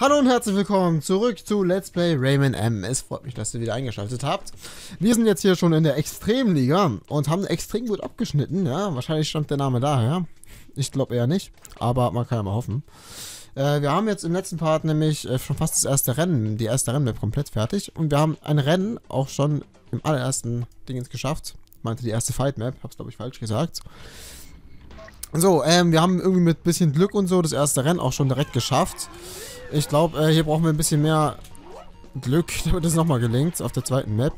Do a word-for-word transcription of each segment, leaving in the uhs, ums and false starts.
Hallo und herzlich willkommen zurück zu Let's Play Rayman M. Es freut mich, dass ihr wieder eingeschaltet habt. Wir sind jetzt hier schon in der Extremliga und haben extrem gut abgeschnitten. Ja, wahrscheinlich stammt der Name daher. Ich glaube eher nicht, aber man kann ja mal hoffen. Äh, wir haben jetzt im letzten Part nämlich äh, schon fast das erste Rennen, die erste Rennmap komplett fertig. Und wir haben ein Rennen auch schon im allerersten Dingens geschafft. Ich meinte die erste Fight Map, hab's glaube ich falsch gesagt. So, ähm, wir haben irgendwie mit bisschen Glück und so das erste Rennen auch schon direkt geschafft. Ich glaube, äh, hier brauchen wir ein bisschen mehr Glück, damit es nochmal gelingt auf der zweiten Map.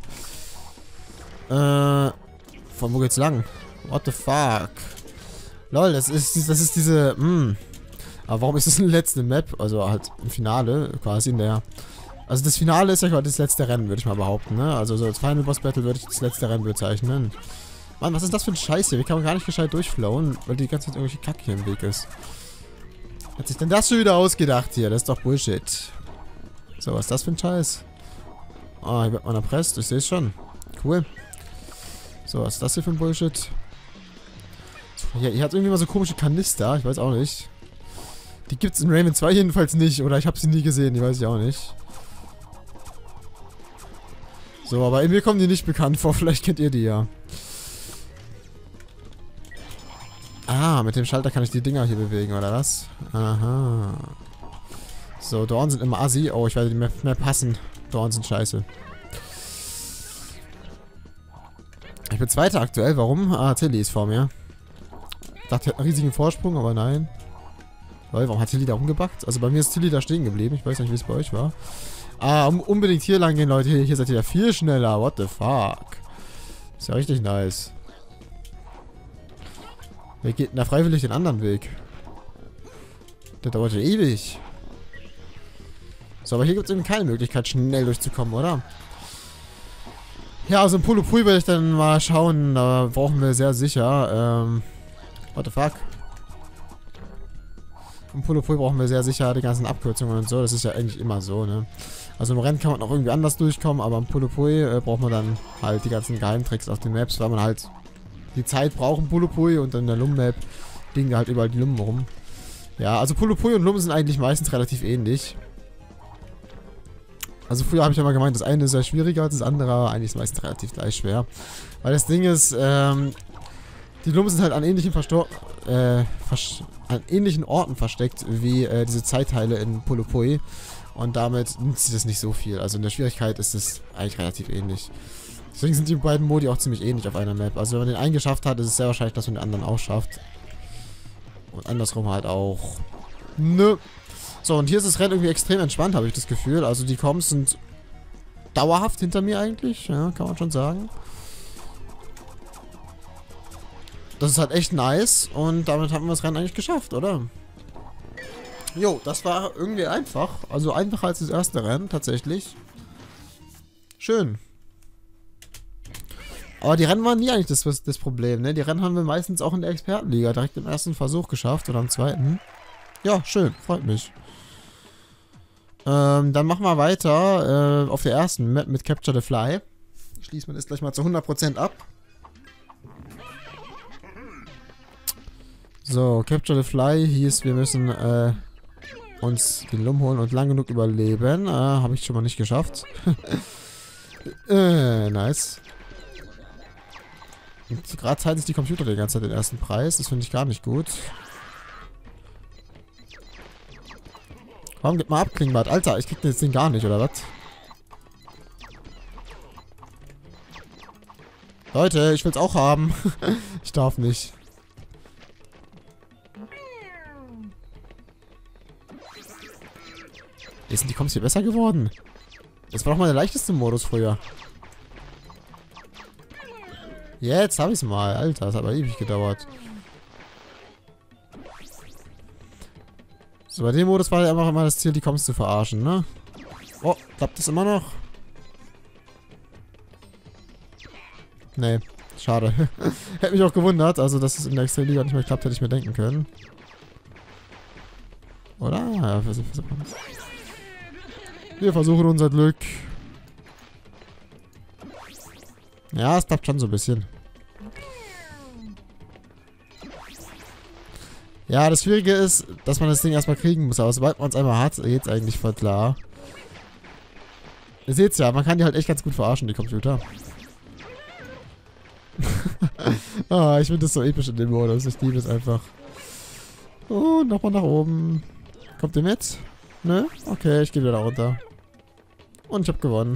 Äh, von wo geht's lang? What the fuck? Lol, das ist, das ist diese, hm. Aber warum ist das eine letzte Map? Also halt im Finale, quasi in der... Also das Finale ist ja quasi das letzte Rennen, würde ich mal behaupten, ne? Also so als Final Boss Battle würde ich das letzte Rennen bezeichnen. Mann, was ist das für ein Scheiß hier? Wie kann man gar nicht gescheit durchflowen, weil die ganze Zeit irgendwelche Kacke hier im Weg ist. Hat sich denn das schon wieder ausgedacht hier? Das ist doch Bullshit. So, was ist das für ein Scheiß? Ah, hier wird man erpresst. Ich sehe es schon. Cool. So, was ist das hier für ein Bullshit? Hier, hier hat irgendwie mal so komische Kanister. Ich weiß auch nicht. Die gibt es in Rayman zwei jedenfalls nicht. Oder ich habe sie nie gesehen. Die weiß ich auch nicht. So, aber in mir kommen die nicht bekannt vor. Vielleicht kennt ihr die ja. Ah, mit dem Schalter kann ich die Dinger hier bewegen, oder was? Aha. So, Dorn sind immer assi. Oh, ich werde die mehr, mehr passen. Dorn sind scheiße. Ich bin Zweiter aktuell. Warum? Ah, Tilly ist vor mir. Ich dachte, er hat einen riesigen Vorsprung, aber nein. Lol, warum hat Tilly da rumgebackt? Also bei mir ist Tilly da stehen geblieben. Ich weiß nicht, wie es bei euch war. Ah, um, unbedingt hier lang gehen, Leute. Hier, hier seid ihr ja viel schneller. What the fuck? Ist ja richtig nice. Wer geht denn da freiwillig den anderen Weg? Der dauert ja ewig. So, aber hier gibt es eben keine Möglichkeit, schnell durchzukommen, oder? Ja, also im Polo Pui werde ich dann mal schauen. Da brauchen wir sehr sicher. Ähm, what the fuck? Im Polo Pui brauchen wir sehr sicher die ganzen Abkürzungen und so. Das ist ja eigentlich immer so, ne? Also im Rennen kann man auch irgendwie anders durchkommen, aber im Polo Pui äh, braucht man dann halt die ganzen Geheimtricks auf den Maps, weil man halt die Zeit brauchen, Polo Pui, und in der Lum-Map liegen da halt überall die Lummen rum. Ja, also Polo Pui und Lum sind eigentlich meistens relativ ähnlich. Also früher habe ich ja mal gemeint, das eine ist sehr schwieriger als das andere, eigentlich ist es meistens relativ gleich schwer. Weil das Ding ist, ähm, die Lummen sind halt an ähnlichen Verstor äh, an ähnlichen Orten versteckt wie äh, diese Zeitteile in Polo Pui. Und damit nutzt sie das nicht so viel. Also in der Schwierigkeit ist es eigentlich relativ ähnlich. Deswegen sind die beiden Modi auch ziemlich ähnlich auf einer Map. Also wenn man den einen geschafft hat, ist es sehr wahrscheinlich, dass man den anderen auch schafft. Und andersrum halt auch. Nö. So, und hier ist das Rennen irgendwie extrem entspannt, habe ich das Gefühl. Also die Coms sind dauerhaft hinter mir eigentlich. Ja, kann man schon sagen. Das ist halt echt nice. Und damit haben wir das Rennen eigentlich geschafft, oder? Jo, das war irgendwie einfach. Also einfacher als das erste Rennen, tatsächlich. Schön. Aber die Rennen waren nie eigentlich das, das Problem, ne? Die Rennen haben wir meistens auch in der Expertenliga direkt im ersten Versuch geschafft oder im zweiten. Ja, schön, freut mich. Ähm, dann machen wir weiter äh, auf der ersten Map mit Capture the Fly. Schließen wir das gleich mal zu hundert Prozent ab. So, Capture the Fly hieß, wir müssen äh, uns den Lum holen und lang genug überleben. Äh, habe ich schon mal nicht geschafft. äh, nice. Gerade teilen sich die Computer die ganze Zeit den ersten Preis. Das finde ich gar nicht gut. Warum geht mal ab, Klingbart? Alter, ich krieg das Ding gar nicht, oder was? Leute, ich will's auch haben. Ich darf nicht. Jetzt sind die Comps hier besser geworden. Das war doch mal der leichteste Modus früher. Jetzt hab ich's mal. Alter, das hat aber ewig gedauert. So, bei dem Modus war ja einfach immer das Ziel, die Coms zu verarschen, ne? Oh, klappt das immer noch? Nee, schade. Hätte mich auch gewundert, also dass es in der Extremliga nicht mehr klappt, hätte ich mir denken können. Oder? Ja, versuch, versuch. Wir versuchen unser Glück. Ja, es klappt schon so ein bisschen. Ja, das Schwierige ist, dass man das Ding erstmal kriegen muss. Aber sobald man es einmal hat, geht's eigentlich voll klar. Ihr seht's ja, man kann die halt echt ganz gut verarschen, die Computer. Ah, ich finde das so episch in dem Modus. Ich liebe es einfach. Oh, nochmal nach oben. Kommt ihr mit? Nö? Okay, ich gehe wieder da runter. Und ich habe gewonnen.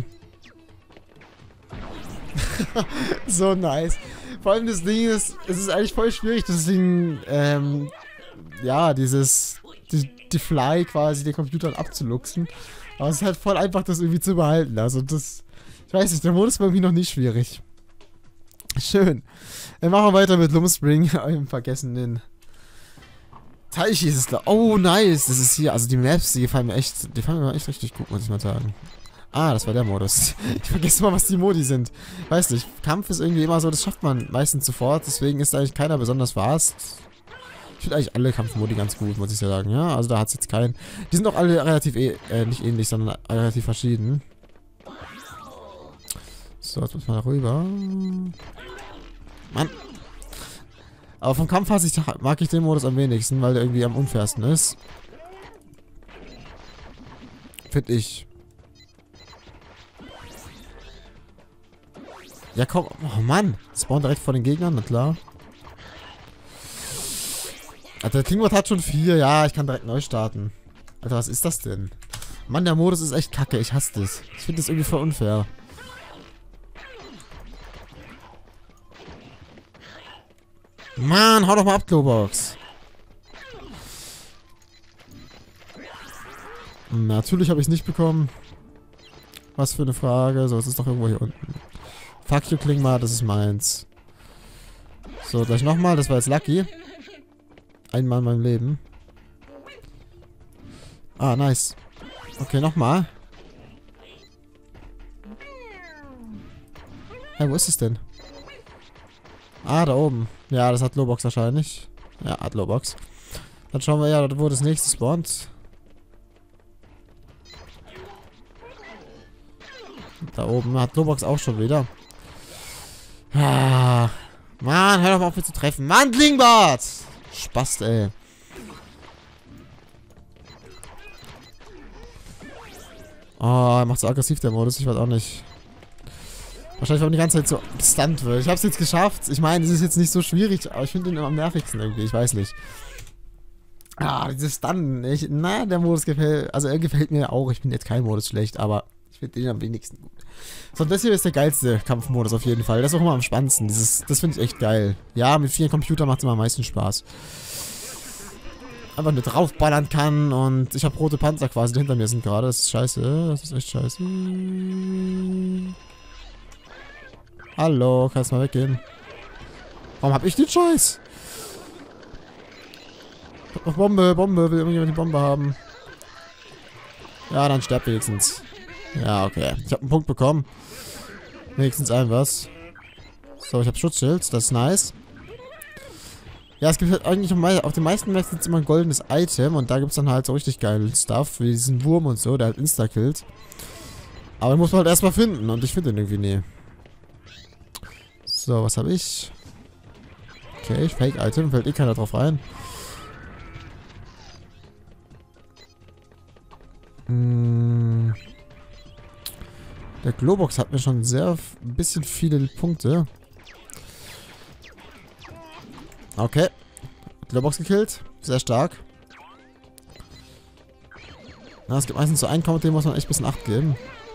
So nice. Vor allem das Ding ist, es ist eigentlich voll schwierig, das Ding, ähm, ja, dieses, die, die Fly quasi den Computern abzuluxen. Aber es ist halt voll einfach, das irgendwie zu behalten. Also das, ich weiß nicht, der Modus war irgendwie noch nicht schwierig. Schön. Wir machen weiter mit Lumspring, einem vergessenen Teich hieß es da. Oh, nice. Das ist hier, also die Maps, die gefallen mir echt, die gefallen mir echt richtig gut, muss ich mal sagen. Ah, das war der Modus. Ich vergesse mal, was die Modi sind. Weiß nicht, Kampf ist irgendwie immer so, das schafft man meistens sofort, deswegen ist eigentlich keiner besonders fast. Ich finde eigentlich alle Kampfmodi ganz gut, muss ich ja sagen, ja. Also da hat es jetzt keinen. Die sind auch alle relativ, eh, äh, nicht ähnlich, sondern relativ verschieden. So, jetzt muss man da rüber. Mann. Aber vom Kampf mag ich den Modus am wenigsten, weil der irgendwie am unfairsten ist. Finde ich. Ja komm, oh Mann. Spawn direkt vor den Gegnern, na klar. Alter, der Klingbot hat schon vier. Ja, ich kann direkt neu starten. Alter, was ist das denn? Mann, der Modus ist echt kacke. Ich hasse das. Ich finde das irgendwie voll unfair. Mann, hau doch mal ab, Globox. Natürlich habe ich es nicht bekommen. Was für eine Frage. So, es ist doch irgendwo hier unten. Fuck you, Klingma, das ist meins. So, gleich nochmal. Das war jetzt Lucky. Einmal in meinem Leben. Ah, nice. Okay, nochmal. Hey, wo ist es denn? Ah, da oben. Ja, das hat Globox wahrscheinlich. Ja, hat Globox. Dann schauen wir ja, wo das nächste spawnt. Da oben hat Globox auch schon wieder. Ah, Mann, hör doch mal auf, mich zu treffen. Mann, Klingbart! Spast, ey. Oh, er macht so aggressiv, der Modus. Ich weiß auch nicht. Wahrscheinlich, weil man die ganze Zeit so gestunt wird. Ich hab's jetzt geschafft. Ich meine, es ist jetzt nicht so schwierig, aber ich finde ihn am nervigsten irgendwie. Ich weiß nicht. Ah, dieses Stunnen. Ich, na, der Modus gefällt... Also, er gefällt mir auch. Ich finde jetzt kein Modus schlecht, aber ich finde den am wenigsten gut. So, das hier ist der geilste Kampfmodus auf jeden Fall. Das ist auch immer am spannendsten. Dieses, das finde ich echt geil. Ja, mit vielen Computern macht es immer am meisten Spaß. Einfach nur draufballern kann und ich habe rote Panzer quasi, die hinter mir sind gerade. Das ist scheiße. Das ist echt scheiße. Hallo, kannst du mal weggehen? Warum hab ich den Scheiß? Ich hab noch Bombe, Bombe. Will irgendjemand die Bombe haben? Ja, dann sterbt wenigstens. Ja, okay. Ich habe einen Punkt bekommen. Wenigstens ein was. So, ich habe Schutzschild. Das ist nice. Ja, es gibt halt eigentlich auf den meisten Maps jetzt immer ein goldenes Item. Und da gibt es dann halt so richtig geilen Stuff. Wie diesen Wurm und so, der halt insta-killt. Aber den muss man halt erstmal finden. Und ich finde den irgendwie nie. So, was habe ich? Okay, Fake-Item. Fällt eh keiner drauf rein. Hm... Der Globox hat mir schon sehr ein bisschen viele Punkte. Okay. Globox gekillt. Sehr stark. Na, es gibt meistens so einen Count, dem muss man echt ein bisschen Acht geben.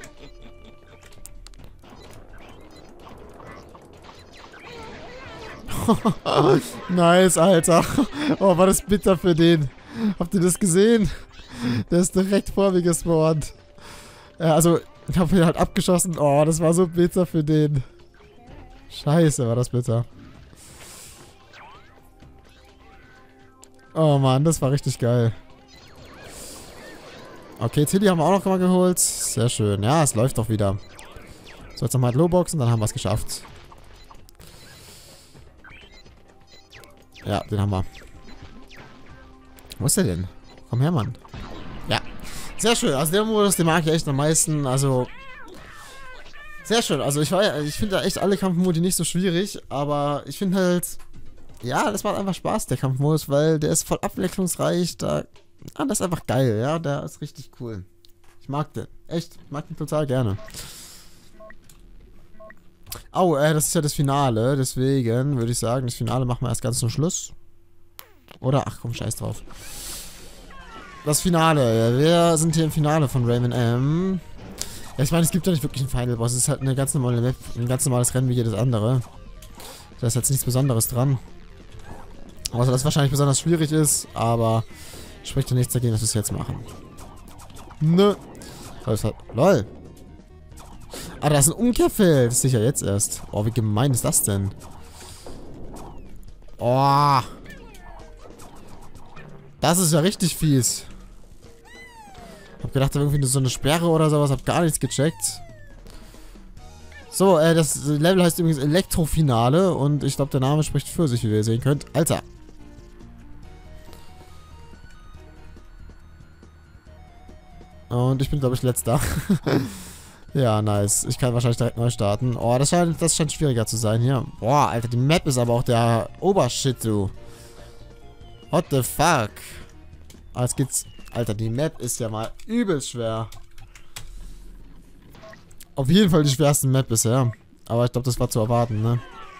Nice, Alter. Oh, war das bitter für den. Habt ihr das gesehen? Der ist direkt vor mir gespawnt. Ja, also... Ich habe ihn halt abgeschossen. Oh, das war so bitter für den. Scheiße, war das bitter. Oh Mann, das war richtig geil. Okay, Tilly haben wir auch noch mal geholt. Sehr schön. Ja, es läuft doch wieder. So, jetzt nochmal Glowbox und dann haben wir es geschafft. Ja, den haben wir. Wo ist der denn? Komm her, Mann. Ja. Sehr schön, also der Modus, den mag ich echt am meisten, also... Sehr schön, also ich, war, ich finde da echt alle Kampfmodi nicht so schwierig, aber ich finde halt... ja, das macht einfach Spaß, der Kampfmodus, weil der ist voll abwechslungsreich. Da, ah, das ist einfach geil, ja, der ist richtig cool. Ich mag den, echt, ich mag den total gerne. Oh, äh, das ist ja das Finale, deswegen würde ich sagen, das Finale machen wir erst ganz zum Schluss. Oder, ach komm, scheiß drauf. Das Finale, ja, wir sind hier im Finale von Rayman M. Ja, ich meine, es gibt ja nicht wirklich einen Final Boss, es ist halt eine ganz normale Map, ein ganz normales Rennen wie jedes andere. Da ist jetzt nichts Besonderes dran. Außer, dass es wahrscheinlich besonders schwierig ist, aber spricht ja nichts dagegen, dass wir es jetzt machen. Nö. LOL. Ah, da ist ein Umkehrfeld. Das sehe ich ja jetzt erst. Oh, wie gemein ist das denn? Oh. Das ist ja richtig fies. Ich hab gedacht, da irgendwie so eine Sperre oder sowas. Hab gar nichts gecheckt. So, äh, das Level heißt übrigens Elektrofinale. Und ich glaube, der Name spricht für sich, wie ihr sehen könnt. Alter. Und ich bin, glaube ich, letzter. Ja, nice. Ich kann wahrscheinlich direkt neu starten. Oh, das scheint, das scheint schwieriger zu sein hier. Boah, Alter, die Map ist aber auch der Obershit, du. What the fuck? Ah, jetzt geht's... Alter, die Map ist ja mal übelst schwer. Auf jeden Fall die schwerste Map bisher. Aber ich glaube, das war zu erwarten, ne?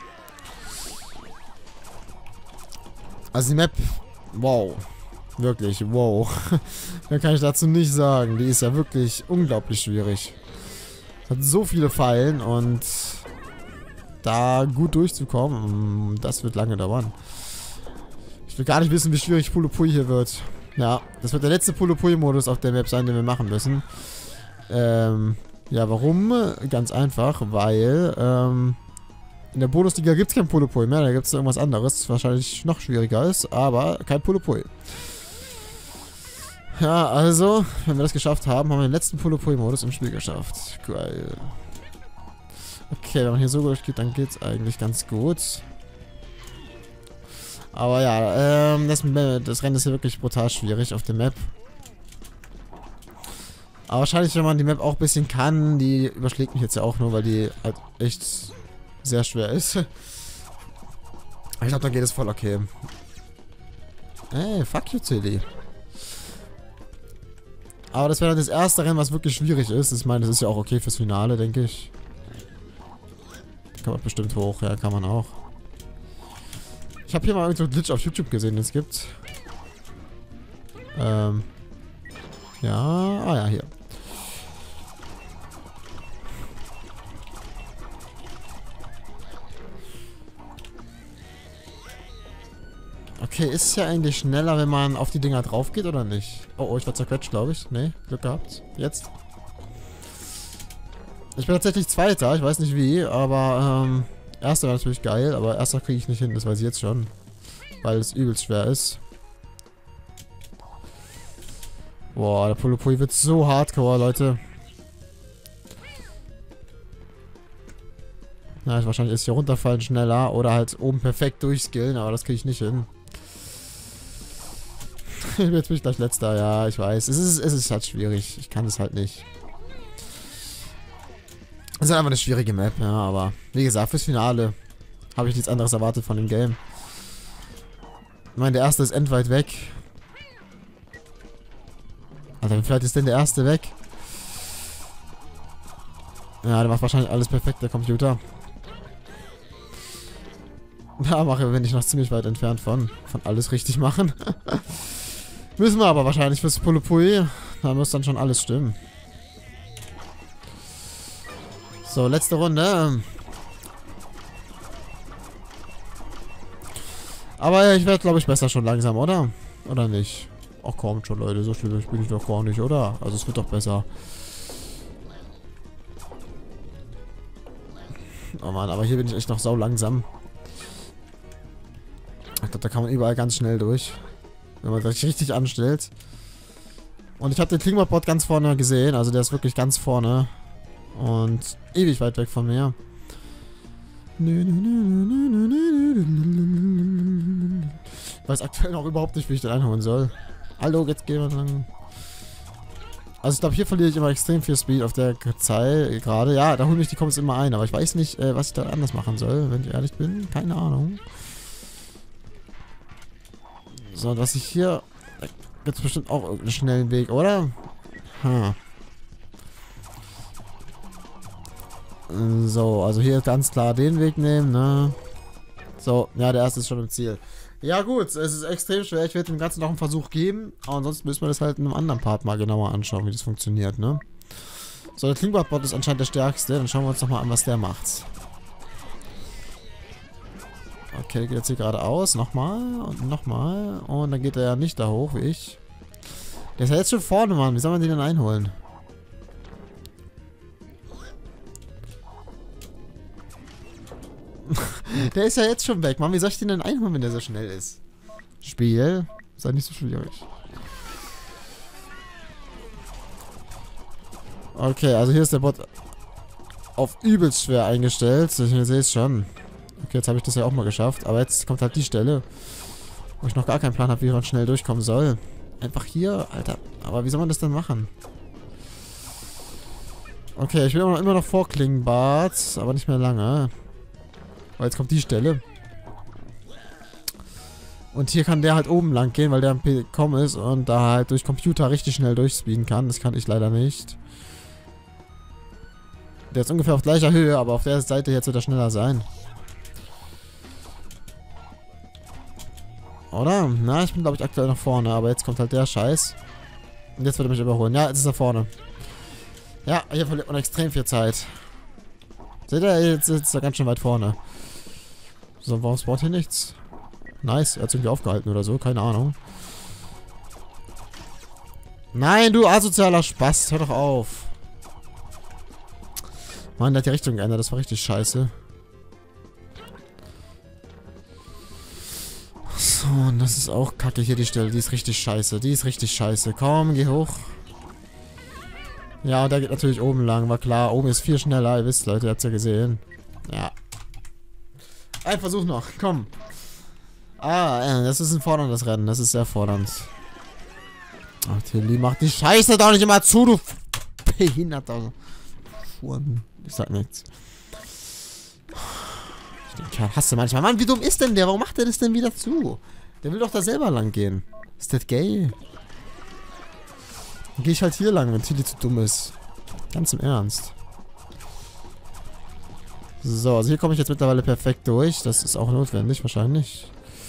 Also die Map... Wow. Wirklich, wow. Mehr kann ich dazu nicht sagen. Die ist ja wirklich unglaublich schwierig. Hat so viele Fallen und da gut durchzukommen, das wird lange dauern. Ich will gar nicht wissen, wie schwierig Pulo Pui hier wird. Ja, das wird der letzte Pulo Pui-Modus auf der Map sein, den wir machen müssen. Ähm, ja, warum? Ganz einfach, weil ähm, in der Bonusliga gibt es kein Pulo Pui mehr, da gibt es irgendwas anderes, das wahrscheinlich noch schwieriger ist, aber kein Pulo Pui. Ja, also, wenn wir das geschafft haben, haben wir den letzten Pulo Pui-Modus im Spiel geschafft. Geil. Okay, wenn man hier so durchgeht, dann geht's eigentlich ganz gut. Aber ja, ähm, das, das Rennen ist hier wirklich brutal schwierig auf der Map. Aber wahrscheinlich, wenn man die Map auch ein bisschen kann, die überschlägt mich jetzt ja auch nur, weil die halt echt sehr schwer ist. Aber ich glaube, dann geht es voll okay. Ey, fuck you, Tilly. Aber das wäre dann das erste Rennen, was wirklich schwierig ist. Ich meine, das ist ja auch okay fürs Finale, denke ich. Kann man bestimmt hoch, ja, kann man auch. Ich habe hier mal irgendeinen Glitch auf YouTube gesehen, den es gibt. Ähm. Ja, ah ja, hier. Okay, ist es ja eigentlich schneller, wenn man auf die Dinger drauf geht, oder nicht? Oh, oh, ich war zerquetscht, glaube ich. Nee, Glück gehabt. Jetzt. Ich bin tatsächlich Zweiter, ich weiß nicht wie, aber, ähm, Erster wäre natürlich geil, aber Erster kriege ich nicht hin, das weiß ich jetzt schon. Weil es übelst schwer ist. Boah, der Pulo Pui wird so hardcore, Leute. Na, wahrscheinlich ist hier runterfallen schneller oder halt oben perfekt durchskillen, aber das kriege ich nicht hin. Jetzt bin ich gleich letzter, ja, ich weiß. Es ist, es ist halt schwierig. Ich kann es halt nicht. Es ist einfach eine schwierige Map, ja, aber wie gesagt, fürs Finale habe ich nichts anderes erwartet von dem Game. Ich meine, der erste ist endweit weg. Alter, wie vielleicht ist denn der erste weg? Ja, der macht wahrscheinlich alles perfekt, der Computer. Da mache bin ich noch ziemlich weit entfernt von, von alles richtig machen. Müssen wir aber wahrscheinlich fürs Pulo Pui. Da muss dann schon alles stimmen. So, letzte Runde. Aber ich werde, glaube ich, besser schon langsam, oder? Oder nicht? Ach, kommt schon, Leute. So schlimm bin ich doch gar nicht, oder? Also, es wird doch besser. Oh Mann, aber hier bin ich echt noch sau langsam. Ich glaube, da kann man überall ganz schnell durch. Wenn man sich richtig anstellt. Und ich habe den Klingmod-Bot ganz vorne gesehen. Also der ist wirklich ganz vorne. Und ewig weit weg von mir. Ich weiß aktuell noch überhaupt nicht, wie ich den einholen soll. Hallo, jetzt gehen wir lang. Also ich glaube, hier verliere ich immer extrem viel Speed auf der Zeit gerade. Ja, da holen mich die Combos immer ein. Aber ich weiß nicht, äh, was ich da anders machen soll, wenn ich ehrlich bin. Keine Ahnung. So, und was ich hier... Da gibt es bestimmt auch irgendeinen schnellen Weg, oder? Hm. So, also hier ganz klar den Weg nehmen, ne? So, ja, der erste ist schon im Ziel. Ja gut, es ist extrem schwer. Ich werde dem Ganzen noch einen Versuch geben. Aber ansonsten müssen wir das halt in einem anderen Part mal genauer anschauen, wie das funktioniert, ne? So, der Klingbart-Bot ist anscheinend der stärkste. Dann schauen wir uns nochmal an, was der macht. Okay, der geht jetzt hier geradeaus. Nochmal und nochmal. Und dann geht er ja nicht da hoch, wie ich. Der ist ja jetzt schon vorne, Mann. Wie soll man den denn einholen? Der ist ja jetzt schon weg, Mann. Wie soll ich den denn einholen, wenn der so schnell ist? Spiel. Sei nicht so schwierig. Okay, also hier ist der Bot auf übelst schwer eingestellt. Ich sehe es schon. Okay, jetzt habe ich das ja auch mal geschafft. Aber jetzt kommt halt die Stelle, wo ich noch gar keinen Plan habe, wie man schnell durchkommen soll. Einfach hier, Alter. Aber wie soll man das denn machen? Okay, ich bin immer noch, immer noch vor Klingbart, aber nicht mehr lange. Weil jetzt kommt die Stelle. Und hier kann der halt oben lang gehen, weil der am P C ist und da halt durch Computer richtig schnell durchspeeden kann. Das kann ich leider nicht. Der ist ungefähr auf gleicher Höhe, aber auf der Seite jetzt wird er schneller sein. Oder? Na, ich bin glaube ich aktuell noch vorne, aber jetzt kommt halt der Scheiß. Und jetzt wird er mich überholen. Ja, jetzt ist er vorne. Ja, hier verliert man extrem viel Zeit. Seht ihr, jetzt ist er ganz schön weit vorne. So, warum spawnt hier nichts? Nice, er hat sich irgendwie aufgehalten oder so, keine Ahnung. Nein, du asozialer Spaß, hör doch auf. Mann, der hat die Richtung geändert, das war richtig scheiße. So, und das ist auch kacke hier die Stelle, die ist richtig scheiße, die ist richtig scheiße. Komm, geh hoch. Ja, und der geht natürlich oben lang, war klar. Oben ist viel schneller, ihr wisst, Leute, ihr habt's ja gesehen. Ja. Ein Versuch noch, komm. Ah, das ist ein forderndes Rennen, das ist sehr fordernd. Ach, Tilly, mach die Scheiße doch nicht immer zu, du behinderter Fuhren. Ich sag nichts. Den Kerl hasse manchmal. Mann, wie dumm ist denn der? Warum macht er das denn wieder zu? Der will doch da selber lang gehen. Ist das gay? Dann gehe ich halt hier lang, wenn Tilly zu dumm ist. Ganz im Ernst. So, also hier komme ich jetzt mittlerweile perfekt durch. Das ist auch notwendig, wahrscheinlich.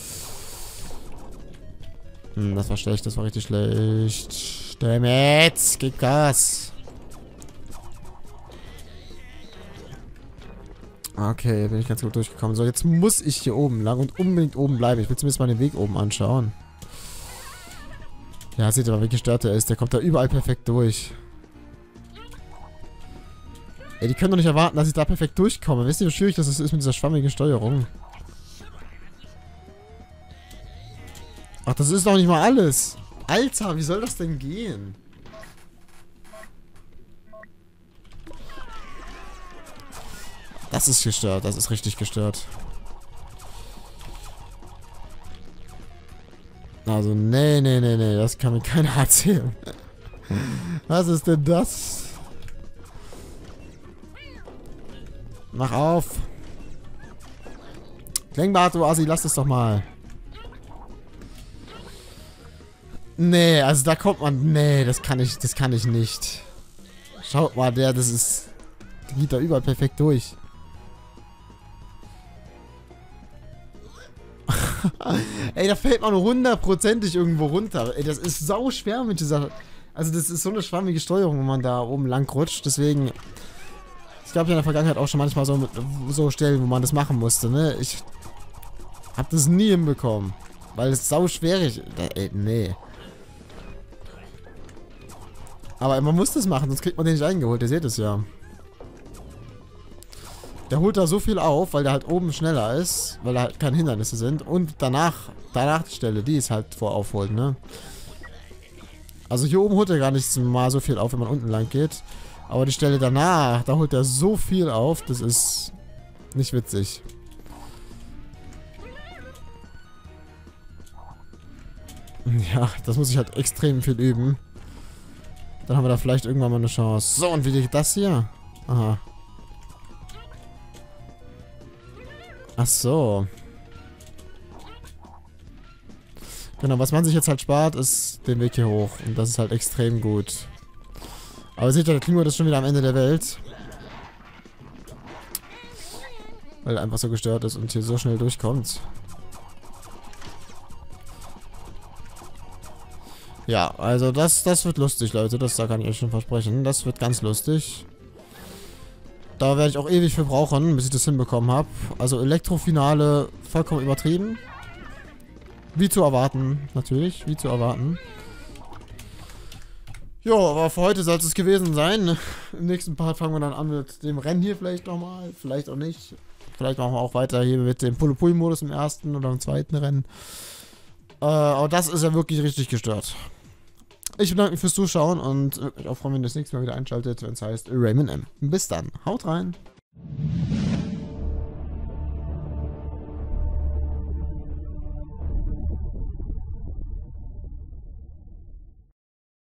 Hm, das war schlecht, das war richtig schlecht. Damn it, gib Gas. Okay, bin ich ganz gut durchgekommen. So, jetzt muss ich hier oben lang und unbedingt oben bleiben. Ich will zumindest mal den Weg oben anschauen. Ja, seht ihr mal, wie gestört der ist. Der kommt da überall perfekt durch. Ey, die können doch nicht erwarten, dass ich da perfekt durchkomme. Wisst ihr, wie schwierig das ist mit dieser schwammigen Steuerung? Ach, das ist doch nicht mal alles. Alter, wie soll das denn gehen? Das ist gestört, das ist richtig gestört. Also, nee, nee, nee, nee, das kann mir keiner erzählen. Was ist denn das? Mach auf. Klingbart, du Assi, lass das doch mal. Nee, also da kommt man... Nee, das kann ich, das kann ich nicht. Schaut mal, der, das ist... Der geht da überall perfekt durch. Ey, da fällt man hundertprozentig irgendwo runter. Ey, das ist sau schwer mit dieser... Also das ist so eine schwammige Steuerung, wenn man da oben lang rutscht. Deswegen... Es gab ja in der Vergangenheit auch schon manchmal so, so Stellen, wo man das machen musste, ne? Ich hab das nie hinbekommen. Weil es sau schwierig ist. Ey, nee. Aber man muss das machen, sonst kriegt man den nicht eingeholt. Ihr seht es ja. Der holt da so viel auf, weil der halt oben schneller ist, weil da halt keine Hindernisse sind. Und danach, danach die Stelle, die ist halt vor aufholt, ne? Also hier oben holt er gar nicht mal so viel auf, wenn man unten lang geht. Aber die Stelle danach, da holt er so viel auf, das ist nicht witzig. Ja, das muss ich halt extrem viel üben. Dann haben wir da vielleicht irgendwann mal eine Chance. So, und wie geht das hier? Aha. Ach so. Genau, was man sich jetzt halt spart, ist den Weg hier hoch. Und das ist halt extrem gut. Aber seht ihr, der Klingurt ist schon wieder am Ende der Welt. Weil er einfach so gestört ist und hier so schnell durchkommt. Ja, also das, das wird lustig, Leute. Das da kann ich euch schon versprechen. Das wird ganz lustig. Da werde ich auch ewig für brauchen, bis ich das hinbekommen habe. Also Elektrofinale vollkommen übertrieben. Wie zu erwarten, natürlich. Wie zu erwarten. Jo, aber für heute soll es gewesen sein. Im nächsten Part fangen wir dann an mit dem Rennen hier vielleicht nochmal. Vielleicht auch nicht. Vielleicht machen wir auch weiter hier mit dem Polo-Pui-Modus im ersten oder im zweiten Rennen. Äh, aber das ist ja wirklich richtig gestört. Ich bedanke mich fürs Zuschauen und würde mich auch freuen, wenn ihr das nächste Mal wieder einschaltet, wenn es heißt Rayman M. Bis dann. Haut rein.